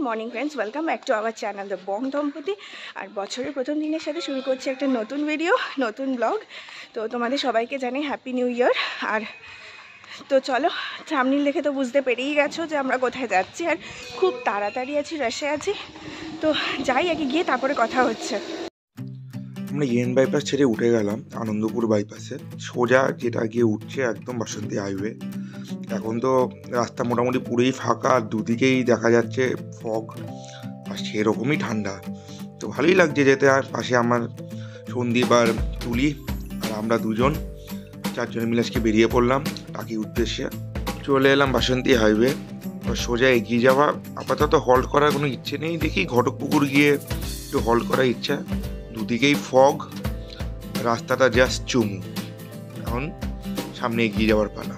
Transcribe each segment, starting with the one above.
Morning friends, welcome back to our channel the Bong দম্পতি। আর বছরের প্রথম দিনের সাথে শুরু করছি একটা নতুন ভিডিও, নতুন ব্লগ। তো তোমাদের সবাইকে জানাই হ্যাপি নিউ ইয়ার। আর তো চলো, থাম্বনেল দেখে তো বুঝতে পেরেই গেছো যে আমরা কোথায় যাচ্ছি। আর খুব তাড়াতাড়ি আছি, রাশে আছি। তো যাই আগে গিয়ে তারপরে কথা হচ্ছে। আমরা ইএন বাইপাস ছেড়ে উঠে গেলাম আনন্দপুর বাইপাসে, সোজা যেটা গিয়ে উঠছে একদম বাসন্তী হাইওয়ে। এখন তো রাস্তা মোটামুটি পুরোই ফাঁকা, আর দুদিকেই দেখা যাচ্ছে ফগ, আর সেরকমই ঠান্ডা। তো ভালোই লাগছে যেতে। আর পাশে আমার সন্দীপ আর তুলি আর আমরা দুজন, চারজনে মিলে আজকে বেরিয়ে পড়লাম টাকির উদ্দেশ্যে। চলে এলাম বাসন্তী হাইওয়ে, সোজা এগিয়ে যাওয়া। আপাতত হল্ট করার কোনো ইচ্ছে নেই, দেখি ঘটকপুকুর গিয়ে একটু হল্ট করার ইচ্ছা। দুদিকেই ফগ, রাস্তাটা জাস্ট চুমু। এখন সামনে এগিয়ে যাওয়ার পালা।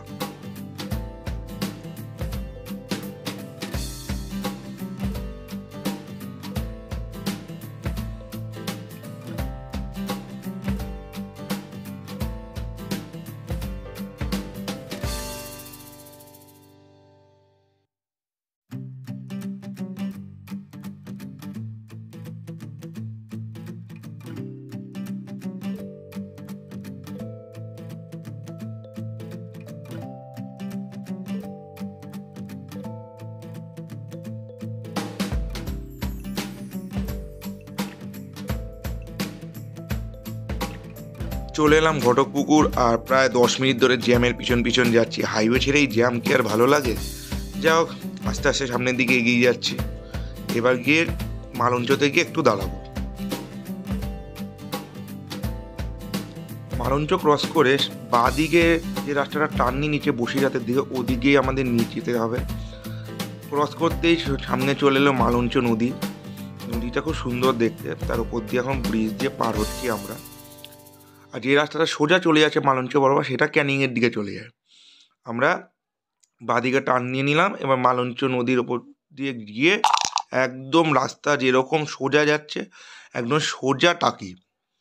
চলে এলাম ঘটকপুকুর, আর প্রায় 10 মিনিট ধরে জ্যামের পিছন পিছন যাচ্ছি। হাইওয়ে ছেড়েই জ্যাম কি আর ভালো লাগে? যা হোক, আস্তে আস্তে সামনের দিকে এগিয়ে যাচ্ছি। এবার গিয়ে মালঞ্চতে গিয়ে একটু দাঁড়াবো। মালঞ্চ ক্রস করে বাঁ দিকে যে রাস্তাটা টার্নি নিচে বসিরহাটের দিকে, ওদিকেই আমাদের নিচে যেতে হবে। ক্রস করতেই সামনে চলে এলো মালঞ্চ নদী। নদীটা খুব সুন্দর দেখতে, তার উপর দিয়ে এখন ব্রিজ দিয়ে পার হচ্ছি আমরা। আর যে রাস্তাটা সোজা চলে যাচ্ছে মালঞ্চ বরাবর, সেটা ক্যানিংয়ের দিকে চলে যায়। আমরা বাঁদিকে টার্ন নিয়ে নিলাম। এবার মালঞ্চ নদীর ওপর দিয়ে গিয়ে একদম রাস্তা যেরকম সোজা যাচ্ছে, একদম সোজা টাকি।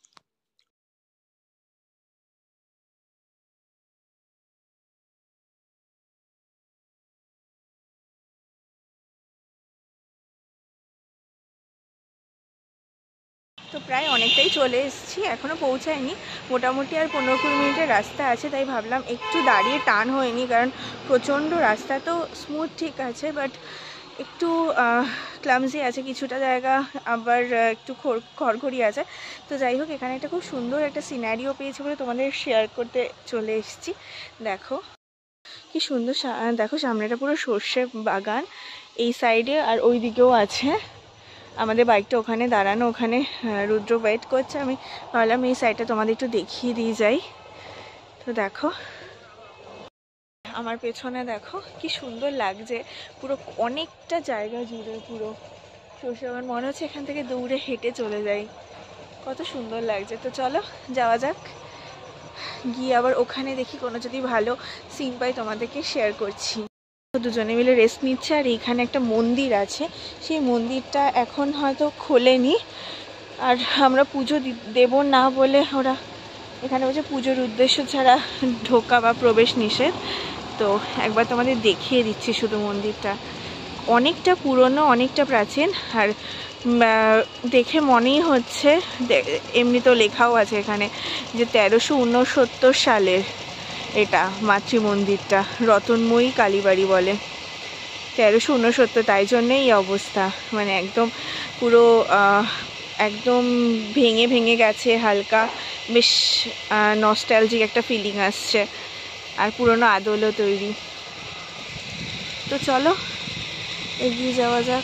তো প্রায় অনেকটাই চলে এসেছি, এখনও পৌঁছায়নি। মোটামুটি আর 15-20 মিনিটের রাস্তা আছে, তাই ভাবলাম একটু দাঁড়িয়ে টার্ন হয়নি, কারণ প্রচণ্ড রাস্তা তো স্মুথ ঠিক আছে, বাট একটু ক্লামজি আছে কিছুটা জায়গা, আবার একটু খড়খড়ি আছে। তো যাই হোক, এখানে একটা খুব সুন্দর একটা সিনারিও পেয়েছি বলে তোমাদের শেয়ার করতে চলে এসেছি। দেখো কি সুন্দর, দেখো সামনেটা পুরো সর্ষে বাগান এই সাইডে, আর ওই দিকেও আছে। আমাদের বাইকটা ওখানে দাঁড়ানো, ওখানে রুদ্র ওয়েট করছে। আমি ভাবলাম এই সাইডটা তোমাদের একটু দেখিয়ে দিয়ে যাই। তো দেখো আমার পেছনে দেখো কি সুন্দর লাগছে, পুরো অনেকটা জায়গা জুড়ে পুরো সর্ষে বাগান। মনে হচ্ছে এখান থেকে দৌড়ে হেঁটে চলে যাই, কত সুন্দর লাগছে। তো চলো যাওয়া যাক, গিয়ে আবার ওখানে দেখি কোনো যদি ভালো সিন পাই তোমাদেরকে শেয়ার করছি। দুজনে মিলে রেস্ট নিচ্ছে। আর এইখানে একটা মন্দির আছে, সেই মন্দিরটা এখন হয়তো খোলেনি। আর আমরা পুজো দেব না বলে ওরা এখানে বলছে পুজোর উদ্দেশ্য ছাড়া ঢোকা বা প্রবেশ নিষেধ। তো একবার তোমাদের দেখিয়ে দিচ্ছি শুধু মন্দিরটা। অনেকটা পুরনো, অনেকটা প্রাচীন। আর দেখে মনেই হচ্ছে, এমনি তো লেখাও আছে এখানে যে 1369 সালের এটা মাতৃ মন্দিরটা, রতনময়ী কালীবাড়ি বলে। 1369, তাই জন্যেই এই অবস্থা। মানে একদম পুরো একদম ভেঙে ভেঙে গেছে, হালকা বেশ নস্টালজিক একটা ফিলিং আসছে, আর পুরনো আদলও তৈরি। তো চলো এগিয়ে যাওয়া যাক।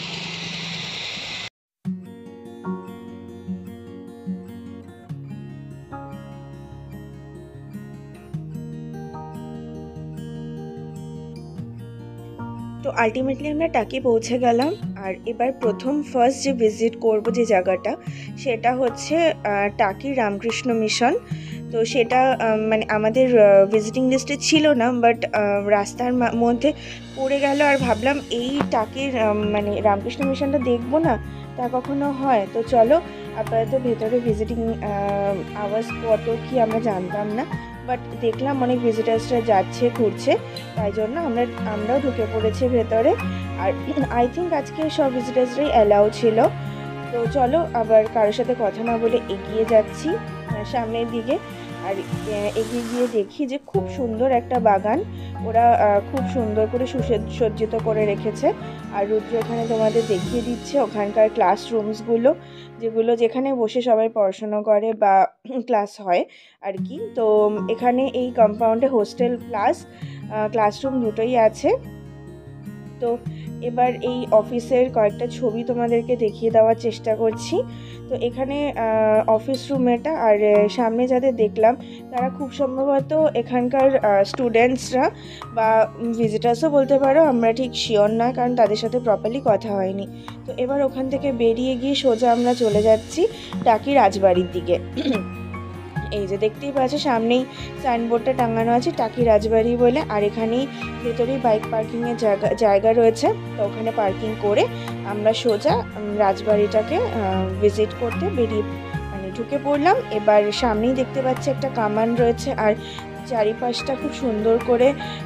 তো আলটিমেটলি আমরা টাকি পৌঁছে গেলাম। আর এবার ফার্স্ট যে ভিজিট করব যে জায়গাটা, সেটা হচ্ছে টাকির রামকৃষ্ণ মিশন। তো সেটা মানে আমাদের ভিজিটিং লিস্টে ছিল না, বাট রাস্তার মধ্যে পড়ে গেল। আর ভাবলাম এই টাকির মানে রামকৃষ্ণ মিশনটা দেখবো না, তা কখনো হয়? তো চলো, আপাতত ভেতরে ভিজিটিং আওয়ার্স কত কি আমরা জানতাম না। বাট দেখলাম অনেক ভিজিটার্সরা যাচ্ছে ঘুরছে, তাই জন্য আমরাও ঢুকে পড়েছি ভেতরে। আর আই থিঙ্ক আজকে সব ভিজিটার্সরাই অ্যালাউ ছিল। তো চলো আবার কারোর সাথে কথা না বলে এগিয়ে যাচ্ছি সামনের দিকে। আর এগিয়ে গিয়ে দেখি যে খুব সুন্দর একটা বাগান, ওরা খুব সুন্দর করে সুসজ্জিত করে রেখেছে। আর রুদ্র এখানে তোমাদের দেখিয়ে দিচ্ছে ওখানকার ক্লাসরুমসগুলো, যেখানে বসে সবাই পড়াশুনো করে বা ক্লাস হয় আর কি। তো এখানে এই কম্পাউন্ডে হোস্টেল প্লাস ক্লাসরুম দুটোই আছে। তো এবার এই অফিসের কয়েকটা ছবি তোমাদেরকে দেখিয়ে দেওয়ার চেষ্টা করছি। তো এখানে অফিস রুম এটা, আর সামনে যাদের দেখলাম তারা খুব সম্ভবত এখানকার স্টুডেন্টসরা বা ভিজিটার্সও বলতে পারো, আমরা ঠিক শিওর নয় কারণ তাদের সাথে প্রপারলি কথা হয়নি। তো এবার ওখান থেকে বেরিয়ে গিয়ে সোজা আমরা চলে যাচ্ছি টাকি রাজবাড়ির দিকে। এই যে দেখতেই পাচ্ছ সামনেই সাইনবোর্ডটা টাঙানো আছে টাকি রাজবাড়ি বলে, আর এখানেই ভেতরেই বাইক পার্কিংয়ের জায়গা রয়েছে। তো ওখানে পার্কিং করে আমরা সোজা রাজবাড়িটাকে ভিজিট করতে ঢুকে পড়লাম। এবার সামনেই দেখতে পাচ্ছি একটা কামান রয়েছে, আর চারিপাশটা খুব সুন্দর করে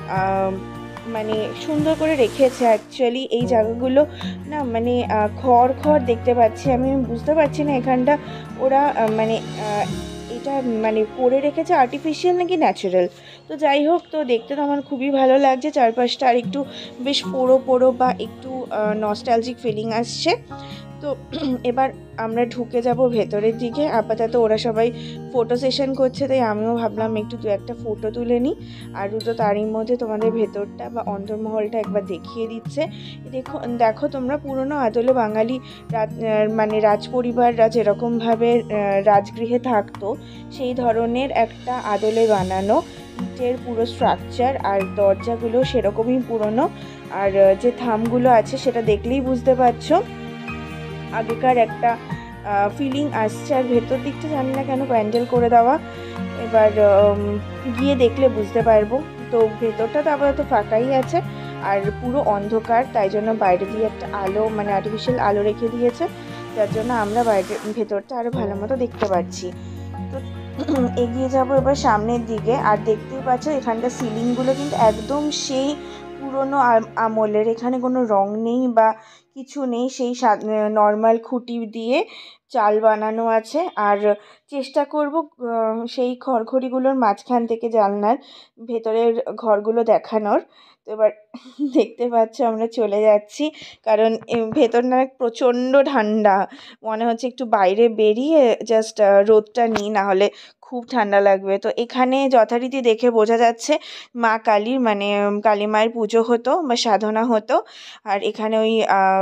সুন্দর করে রেখেছে। অ্যাকচুয়ালি এই জায়গাগুলো না খড় দেখতে পাচ্ছি, আমি বুঝতে পারছি না এখানটা ওরা এটা করে রেখেছে আর্টিফিশিয়াল নাকি ন্যাচারাল। তো যাই হোক, তো দেখতে তো আমার খুবই ভালো লাগছে চারপাশটা, আর একটু বেশ পোড়ো বা একটু নস্টালজিক ফিলিং আসছে। তো এবার আমরা ঢুকে যাব ভেতরের দিকে। আপাতত ওরা সবাই ফটো সেশন করছে, তাই আমিও ভাবলাম একটু দু একটা ফটো তুলে নিই। আর তো তারই মধ্যে তোমাদের ভেতরটা বা অন্তর্মহলটা একবার দেখিয়ে দিচ্ছে। দেখো তোমরা পুরনো আদলে বাঙালি রাজ পরিবাররা যেরকমভাবে রাজগৃহে থাকতো সেই ধরনের একটা আদলে বানানো ইটের পুরো স্ট্রাকচার, আর দরজাগুলো সেরকমই পুরনো। আর যে থামগুলো আছে সেটা দেখলেই বুঝতে পারছো আগেকার একটা ফিলিং আসছে। আর ভেতর দিকটা জানি না কেন প্যান্ডেল করে দেওয়া, এবার গিয়ে দেখলে বুঝতে পারবো। তো ভেতরটা তো আপাতত ফাঁকাই আছে আর পুরো অন্ধকার, তাই জন্য বাইরে দিয়ে একটা আলো আর্টিফিশিয়াল আলো রেখে দিয়েছে, যার জন্য আমরা ভেতরটা আরও ভালো মতো দেখতে পাচ্ছি। তো এগিয়ে যাব এবার সামনের দিকে। আর দেখতেই পাচ্ছ এখানকার সিলিংগুলো কিন্তু একদম সেই পুরনো আমলের, এখানে কোনো রং নেই বা কিছু নেই, সেই নর্মাল খুঁটি দিয়ে চাল বানানো আছে। আর চেষ্টা করব সেই খড়খড়িগুলোর মাঝখান থেকে জানলার ভেতরের ঘরগুলো দেখানোর। তো এবার দেখতে পাচ্ছ আমরা চলে যাচ্ছি, কারণ ভেতর না প্রচণ্ড ঠান্ডা, মনে হচ্ছে একটু বাইরে বেরিয়ে জাস্ট রোদটা নিই, না হলে খুব ঠান্ডা লাগবে। তো এখানে যথারীতি দেখে বোঝা যাচ্ছে মা কালীর কালী মায়ের পুজো হতো বা সাধনা হতো। আর এখানে ওই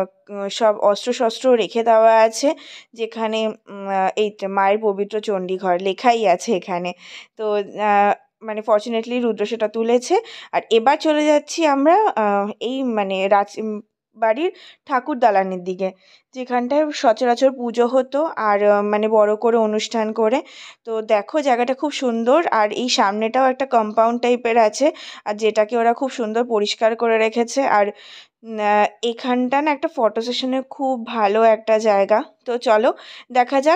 সব অস্ত্রশস্ত্র রেখে দেওয়া আছে, যেখানে এই মায়ের পবিত্র চণ্ডীঘর লেখাই আছে এখানে। তো ফর্চুনেটলি রুদ্র সেটা তুলেছে। আর এবার চলে যাচ্ছি আমরা এই বাড়ির ঠাকুর দালানের দিকে, যেখানটায় সচরাচর পুজো হতো আর বড় করে অনুষ্ঠান করে। তো দেখো জায়গাটা খুব সুন্দর, আর এই সামনেটাও একটা কম্পাউন্ড টাইপের আছে, আর যেটাকে ওরা খুব সুন্দর পরিষ্কার করে রেখেছে। আর এখানটা না একটা ফটো সেশনের খুব ভালো একটা জায়গা। তো চলো দেখা যাক।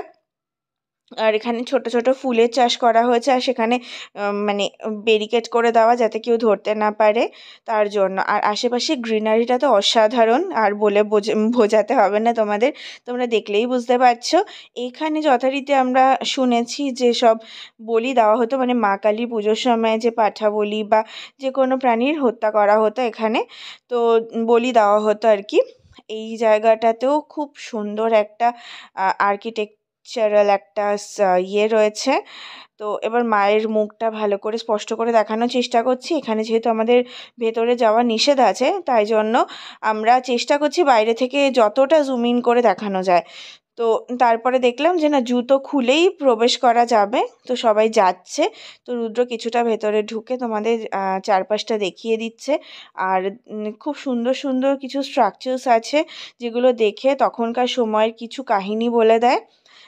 আর এখানে ছোট ছোট ফুলের চাষ করা হয়েছে, আর সেখানে ব্যারিকেড করে দেওয়া যাতে কেউ ধরতে না পারে তার জন্য। আর আশেপাশে গ্রিনারিটা তো অসাধারণ, আর বলে বোঝাতে হবে না তোমাদের, তোমরা দেখলেই বুঝতে পারছো। এখানে যথারীতি আমরা শুনেছি যে সব বলি দেওয়া হতো, মা কালী পুজোর সময় যে পাঠা বলি বা যে কোনো প্রাণীর হত্যা করা হতো এখানে, তো বলি দেওয়া হতো আর কি। এই জায়গাটাতেও খুব সুন্দর একটা আর্কিটেকচারাল একটা রয়েছে। তো এবার মায়ের মুখটা ভালো করে স্পষ্ট করে দেখানোর চেষ্টা করছি। এখানে যেহেতু আমাদের ভেতরে যাওয়া নিষেধ আছে, তাই জন্য আমরা চেষ্টা করছি বাইরে থেকে যতটা জুম ইন করে দেখানো যায়। তো তারপরে দেখলাম যে না, জুতো খুলেই প্রবেশ করা যাবে, তো সবাই যাচ্ছে। তো রুদ্র কিছুটা ভেতরে ঢুকে তোমাদের চারপাশটা দেখিয়ে দিচ্ছে। আর খুব সুন্দর সুন্দর কিছু স্ট্রাকচার্স আছে, যেগুলো দেখে তখনকার সময়ের কিছু কাহিনী বলে দেয়।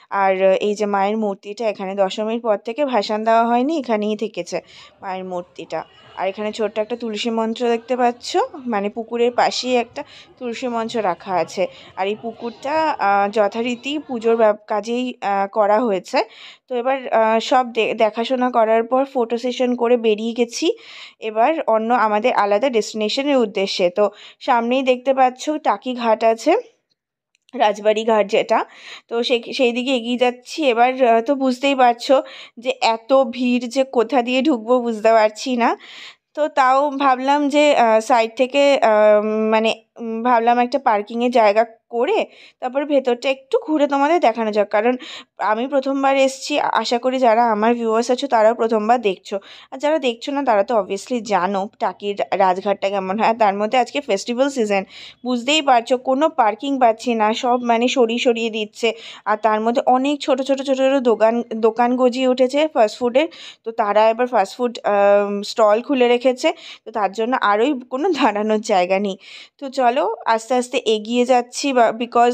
আর এই যে মায়ের মূর্তিটা, এখানে দশমীর পর থেকে ভাসান দেওয়া হয়নি, এখানেই থেকেছে মায়ের মূর্তিটা। আর এখানে ছোট্ট একটা তুলসী মঞ্চ দেখতে পাচ্ছ, মানে পুকুরের পাশেই একটা তুলসী মঞ্চ রাখা আছে। আর এই পুকুরটা যথারীতি পুজোর কাজেই করা হয়েছে। তো এবার সব দেখাশোনা করার পর ফটো সেশন করে বেরিয়ে গেছি এবার অন্য আমাদের আলাদা ডেস্টিনেশনের উদ্দেশ্যে। তো সামনেই দেখতে পাচ্ছ টাকি ঘাট আছে, রাজবাড়ি ঘাট যেটা। তো সেই দিকে এগিয়ে যাচ্ছি। এবার তো বুঝতেই পারছো যে এত ভিড় যে কোথা দিয়ে ঢুকবো বুঝতে পারছি না। তো তাও ভাবলাম যে সাইড থেকে মানে ভাবলাম একটা পার্কিংয়ের জায়গা করে তারপরে ভেতরটা একটু ঘুরে তোমাদের দেখানো যাক, কারণ আমি প্রথমবার এসেছি, আশা করি যারা আমার ভিউয়ার্স আছো তারাও প্রথমবার দেখছো। আর যারা দেখছো না তারা তো অবভিয়াসলি জানো টাকির রাজঘাটটা কেমন হয়। আর তার মধ্যে আজকে ফেস্টিভ্যাল সিজন, বুঝতেই পারছো কোনো পার্কিং পাচ্ছি না, সব মানে সরিয়ে সরিয়ে দিচ্ছে। আর তার মধ্যে অনেক ছোট ছোট ছোট ছোট দোকান গজিয়ে উঠেছে ফাস্টফুডের। তো তারা এবার ফাস্টফুড স্টল খুলে রেখেছে, তো তার জন্য আরোই কোনো দাঁড়ানোর জায়গা নেই। তো চলো আস্তে আস্তে এগিয়ে যাচ্ছি, বিকজ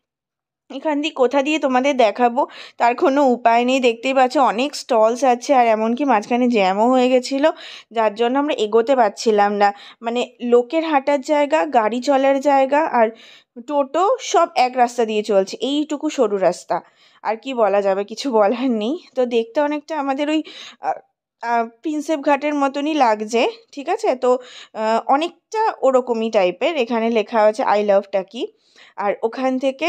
এখান দিয়ে কোথা দিয়ে তোমাদের দেখাবো তার কোনো উপায় নেই। দেখতেই পাচ্ছ অনেক স্টলস আছে, আর এমনকি মাঝখানে জ্যামও হয়ে গেছিলো, যার জন্য আমরা এগোতে পারছিলাম না। মানে লোকের হাঁটার জায়গা, গাড়ি চলার জায়গা আর টোটো সব এক রাস্তা দিয়ে চলছে, এইটুকু সরু রাস্তা। আর কি বলা যাবে, কিছু বলার নেই। তো দেখতে অনেকটা আমাদের ওই প্রিন্সেপ ঘাটের মতনই লাগছে, ঠিক আছে। তো অনেকটা ওরকমই টাইপের। এখানে লেখা আছে আই লাভ টাকি। আর ওখান থেকে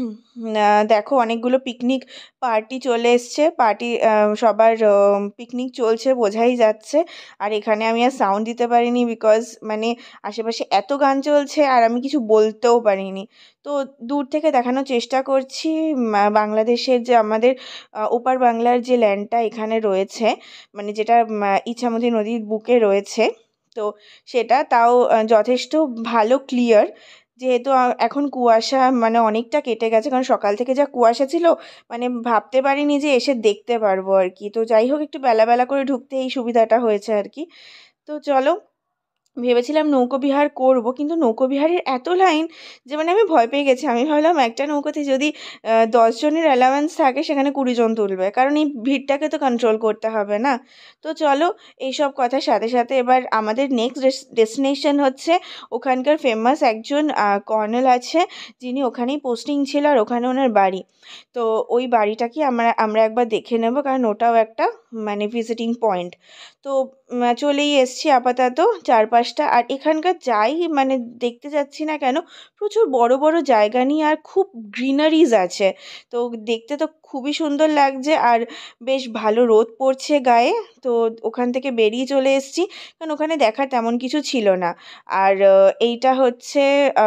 দেখো অনেকগুলো পিকনিক পার্টি চলে এসছে, পার্টি সবার পিকনিক চলছে বোঝাই যাচ্ছে। আর এখানে আমি আর সাউন্ড দিতে পারিনি, বিকজ মানে আশেপাশে এত গান চলছে আর আমি কিছু বলতেও পারিনি। তো দূর থেকে দেখানোর চেষ্টা করছি বাংলাদেশের যে আমাদের ওপার বাংলার যে ল্যান্ডটা এখানে রয়েছে, মানে যেটা ইছামতি নদীর বুকে রয়েছে। তো সেটা তাও যথেষ্ট ভালো ক্লিয়ার, যেহেতু এখন কুয়াশা মানে অনেকটা কেটে গেছে, কারণ সকাল থেকে যা কুয়াশা ছিল মানে ভাবতে পারিনি যে এসে দেখতে পারবো আর কি। তো যাই হোক একটু বেলা বেলা করে ঢুকতে এই সুবিধাটা হয়েছে আর কি। তো চলো, ভেবেছিলাম নৌকো বিহার করবো, কিন্তু নৌকো বিহারের এত লাইন যে মানে আমি ভয় পেয়ে গেছি। আমি ভাবলাম একটা নৌকোতে যদি 10 জনের অ্যালাওয়েন্স থাকে সেখানে 20 জন তুলবে, কারণ এই ভিড়টাকে তো কন্ট্রোল করতে হবে না। তো চলো, এইসব কথার সাথে সাথে এবার আমাদের নেক্সট ডেস্টিনেশন হচ্ছে ওখানকার ফেমাস একজন কর্নেল আছে, যিনি ওখানেই পোস্টিং ছিল আর ওখানে ওনার বাড়ি। তো ওই বাড়িটাকে আমরা একবার দেখে নেব, কারণ ওটাও একটা মানে ভিজিটিং পয়েন্ট। তো চলেই এসছি আপাতত চারপাশটা। আর এখানকার যাই মানে দেখতে যাচ্ছি না কেন, প্রচুর বড় বড় জায়গা নিয়ে আর খুব গ্রিনারিজ আছে। তো দেখতে তো খুবই সুন্দর লাগছে, আর বেশ ভালো রোদ পড়ছে গায়ে। তো ওখান থেকে বেরিয়ে চলে এসছি, কারণ ওখানে দেখার তেমন কিছু ছিল না। আর এইটা হচ্ছে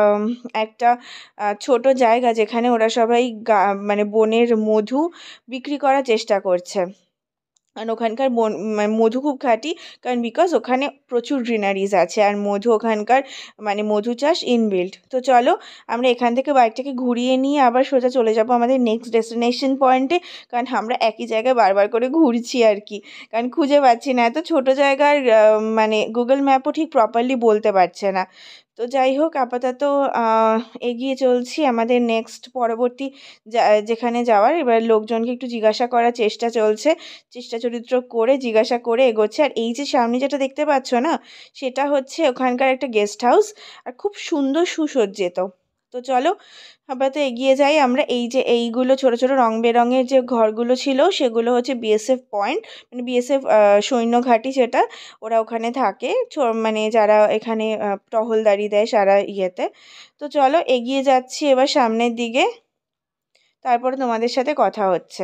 একটা ছোট জায়গা যেখানে ওরা সবাই মানে বনের মধু বিক্রি করার চেষ্টা করছে। আর ওখানকার মধু খুব খাঁটি, কারণ বিকজ ওখানে প্রচুর গ্রিনারিজ আছে আর মধু ওখানকার মানে মধু চাষ ইনবিল্ট। তো চলো আমরা এখান থেকে বাইকটাকে ঘুরিয়ে নিয়ে আবার সোজা চলে যাব আমাদের নেক্সট ডেস্টিনেশন পয়েন্টে, কারণ আমরা একই জায়গায় বারবার করে ঘুরছি আর কি, কারণ খুঁজে পাচ্ছি না। এত ছোটো জায়গার মানে গুগল ম্যাপও ঠিক প্রপারলি বলতে পারছে না। তো যাই হোক আপাতত এগিয়ে চলছি আমাদের নেক্সট পরবর্তী যেখানে যাওয়ার। এবার লোকজনকে একটু জিজ্ঞাসা করার চেষ্টা চলছে, চেষ্টা চরিত্র করে জিজ্ঞাসা করে এগোচ্ছে। আর এই যে সামনে যেটা দেখতে পাচ্ছ না, সেটা হচ্ছে ওখানকার একটা গেস্ট হাউস, আর খুব সুন্দর সুসজ্জিত। তো চলো আপাতত এগিয়ে যাই আমরা। এই যে এইগুলো ছোট ছোট রং বেরঙের যে ঘরগুলো ছিল সেগুলো হচ্ছে বিএসএফ পয়েন্ট, মানে বিএসএফ সৈন্য ঘাঁটি, যেটা ওরা ওখানে থাকে, মানে যারা এখানে টহলদারি দেয় সারা ইয়েতে। তো চলো এগিয়ে যাচ্ছি এবার সামনের দিকে, তারপরে তোমাদের সাথে কথা হচ্ছে।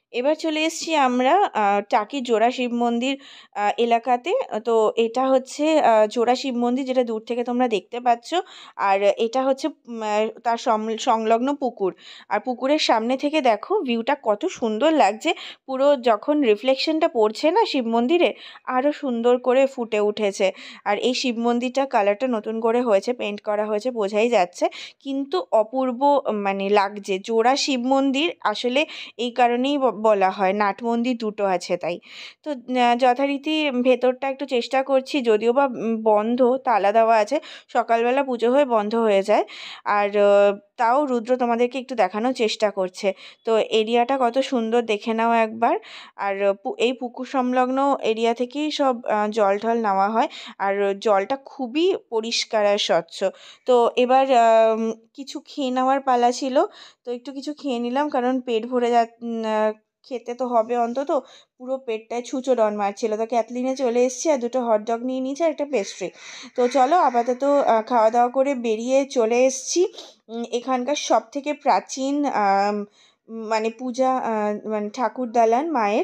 এবার চলে এসেছি আমরা টাকি জোড়া শিব মন্দির এলাকাতে। তো এটা হচ্ছে জোড়া শিব মন্দির, যেটা দূর থেকে তোমরা দেখতে পাচ্ছ। আর এটা হচ্ছে তার সংলগ্ন পুকুর। আর পুকুরের সামনে থেকে দেখো ভিউটা কত সুন্দর লাগছে, পুরো যখন রিফ্লেকশনটা পড়ছে না শিব মন্দিরে, আরও সুন্দর করে ফুটে উঠেছে। আর এই শিব মন্দিরটা কালারটা নতুন করে হয়েছে, পেন্ট করা হয়েছে, বোঝাই যাচ্ছে, কিন্তু অপূর্ব মানে লাগছে। জোড়া শিব মন্দির আসলে এই কারণেই বলা হয়, নাট মন্দির দুটো আছে তাই। তো যথারীতি ভেতরটা একটু চেষ্টা করছি, যদিও বা বন্ধ, তালা দেওয়া আছে, সকালবেলা পুজো হয়ে বন্ধ হয়ে যায়। আর তাও রুদ্র তোমাদেরকে একটু দেখানোর চেষ্টা করছে। তো এরিয়াটা কত সুন্দর দেখে নাও একবার। আর এই পুকুর সংলগ্ন এরিয়া থেকেই সব জল ঢল নেওয়া হয়। আর জলটা খুবই পরিষ্কার আর স্বচ্ছ। তো এবার কিছু খেয়ে নেওয়ার পালা ছিল, তো একটু কিছু খেয়ে নিলাম, কারণ পেট ভরে খেতে তো হবে অন্তত। পুরো পেটটায় ছুঁচো ডন মারছিল। তো ক্যাথলিনে চলে এসেছি আর দুটো হটডগ নিয়ে নিয়েছি আর একটা পেস্ট্রি। তো চলো আপাতত খাওয়া দাওয়া করে বেরিয়ে চলে এসেছি এখানকার সব থেকে প্রাচীন মানে পূজা মানে ঠাকুর দালান মায়ের।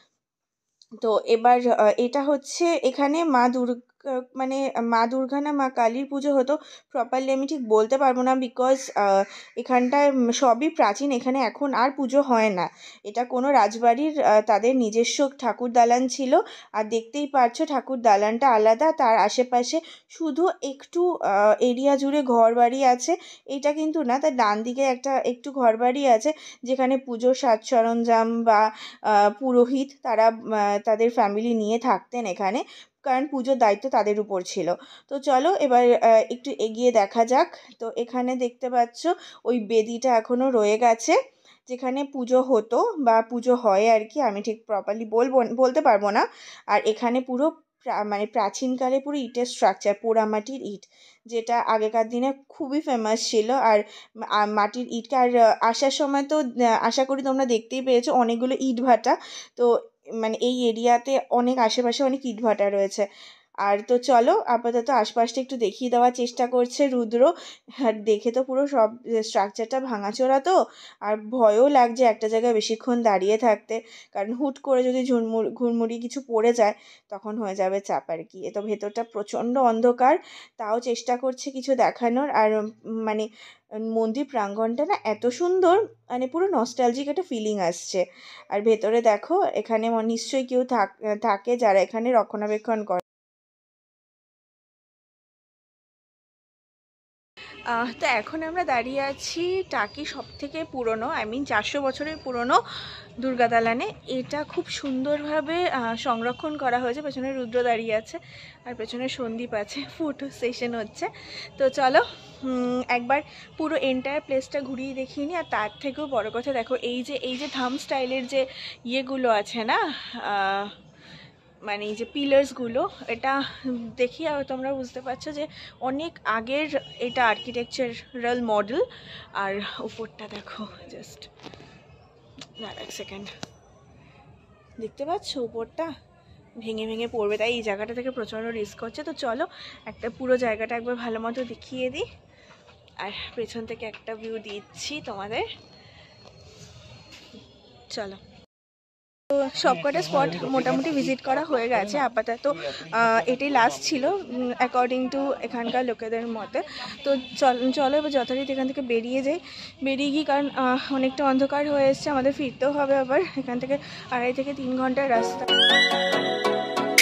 তো এবার এটা হচ্ছে এখানে মা দুর্গা, মানে মা দুর্গা না মা কালীর পুজো হতো, প্রপারলি আমি ঠিক বলতে পারবো না, বিকজ এখানটায় সবই প্রাচীন, এখানে এখন আর পুজো হয় না। এটা কোনো রাজবাড়ির তাদের নিজস্ব ঠাকুর দালান ছিল। আর দেখতেই পারছো ঠাকুর দালানটা আলাদা, তার আশেপাশে শুধু একটু এরিয়া জুড়ে ঘর বাড়ি আছে। এটা কিন্তু না, তার ডান দিকে একটা একটু ঘর বাড়ি আছে, যেখানে পুজোর সাজ সরঞ্জাম বা পুরোহিত তারা তাদের ফ্যামিলি নিয়ে থাকতেন এখানে, কারণ পুজোর দায়িত্ব তাদের উপর ছিল। তো চলো এবার একটু এগিয়ে দেখা যাক। তো এখানে দেখতে পাচ্ছ ওই বেদিটা এখনও রয়ে গেছে, যেখানে পুজো হতো বা পুজো হয় আর কি, আমি ঠিক প্রপারলি বলতে পারবো না। আর এখানে পুরো মানে প্রাচীনকালে পুরো ইটের স্ট্রাকচার, পোড়ামাটির ইট, যেটা আগেকার দিনে খুবই ফেমাস ছিল। আর মাটির ইটকে, আর আসার সময় তো আশা করি তোমরা দেখতেই পেয়েছো অনেকগুলো ইট ভাটা। তো মানে এই এরিয়াতে অনেক আশেপাশে অনেক ইটভাটা রয়েছে। আর তো চলো আপাতত আশপাশটা একটু দেখিয়ে দেওয়ার চেষ্টা করছে রুদ্র। আর দেখে তো পুরো সব স্ট্রাকচারটা ভাঙাচোরা, তো আর ভয়ও লাগছে একটা জায়গায় বেশিক্ষণ দাঁড়িয়ে থাকতে, কারণ হুট করে যদি ঘুরমুড়ি কিছু পড়ে যায় তখন হয়ে যাবে চাপ আর কি। তো ভেতরটা প্রচণ্ড অন্ধকার, তাও চেষ্টা করছে কিছু দেখানোর। আর মানে মন্দির প্রাঙ্গণটা না এত সুন্দর, মানে পুরো নস্টালজিক একটা ফিলিং আসছে। আর ভেতরে দেখো এখানে নিশ্চয়ই কেউ থাকে যারা এখানে রক্ষণাবেক্ষণ করে। তো এখন আমরা দাঁড়িয়ে আছি টাকি সব থেকে পুরনো, 400 বছরের পুরনো দুর্গা দালানে। এটা খুব সুন্দরভাবে সংরক্ষণ করা হয়েছে। পেছনে রুদ্র দাঁড়িয়ে আছে আর পেছনে সন্দীপ আছে, ফটো সেশন হচ্ছে। তো চলো একবার পুরো এন্টায়ার প্লেসটা ঘুরিয়ে দেখিয়ে নিই। আর তার থেকেও বড় কথা দেখো, এই যে থাম স্টাইলের যে ইয়েগুলো আছে না, মানে এই যে পিলার্সগুলো, এটা দেখি আর তোমরা বুঝতে পারছো যে অনেক আগের এটা আর্কিটেকচারাল মডেল। আর উপরটা দেখো, জাস্ট এক সেকেন্ড, দেখতে পাচ্ছ উপরটা ভেঙে ভেঙে পড়বে, তাই এই জায়গাটা থেকে প্রচণ্ড রিস্ক হচ্ছে। তো চলো একটা পুরো জায়গাটা একবার ভালো মতো দেখিয়ে দিই। আর পেছন থেকে একটা ভিউ দিচ্ছি তোমাদের, চলো। তো সবকটা স্পট মোটামুটি ভিজিট করা হয়ে গেছে আপাতত, এটাই লাস্ট ছিল অ্যাকর্ডিং টু এখানকার লোকেদের মতে। তো চলো এবার যথারীতি এখান থেকে বেরিয়ে গিয়ে, কারণ অনেকটা অন্ধকার হয়ে এসছে, আমাদের ফিরতেও হবে আবার এখান থেকে 2.5 থেকে 3 ঘন্টার রাস্তা।